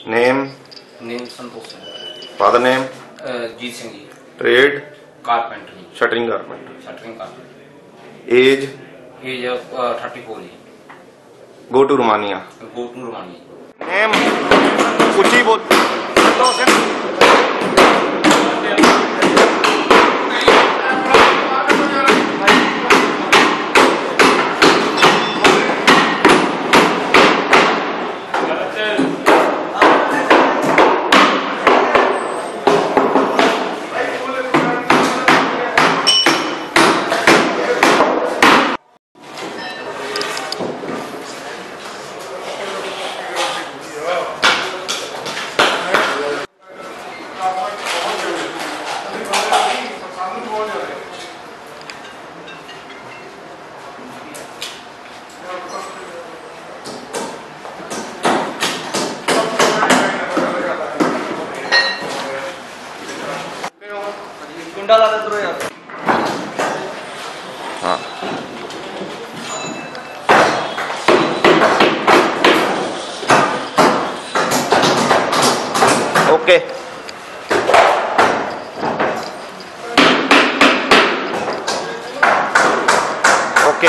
Name Santokh Singh. Father name Jeet Singh ji. Trade carpenter जी। Shuttering carpenter. Shuttering carpenter. Age 34 जी। Go to Romania. Go to Romania. Name कुछ बोल। हाँ okay okay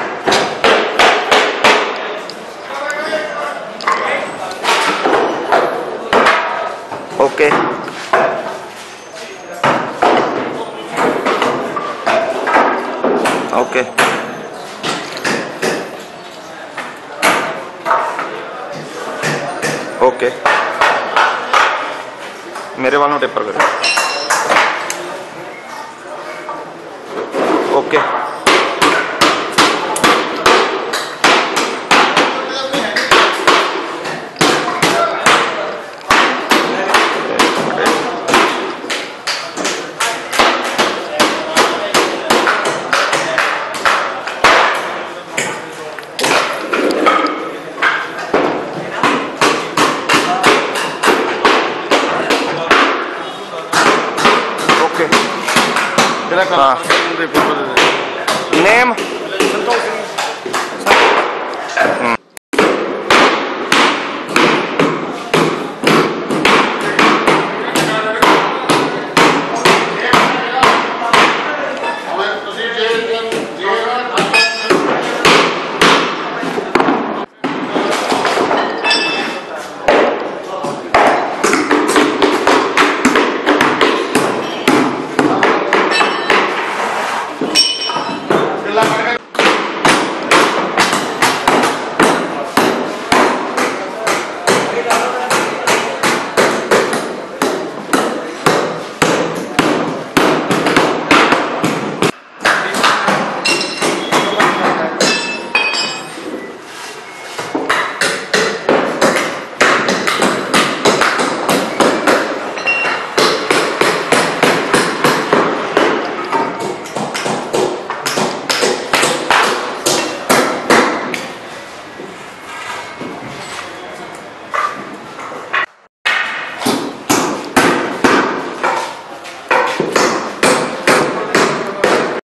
okay okay okay मेरे वालों taper करो। ओके हाँ नेम